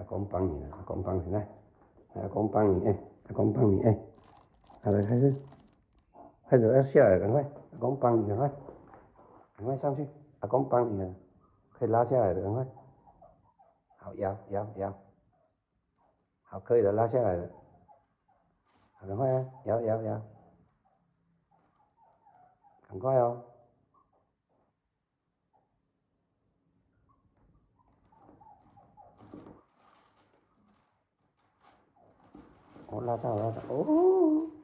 公帮你了，阿公帮你来，阿公帮你，阿公帮你，好了，开始要下来，赶快，阿公帮你，赶快上去，阿公帮你了，可以拉下来的，赶快，好摇，好，可以了，拉下来了，好，赶快啊，摇，赶快哦。拉到，哦。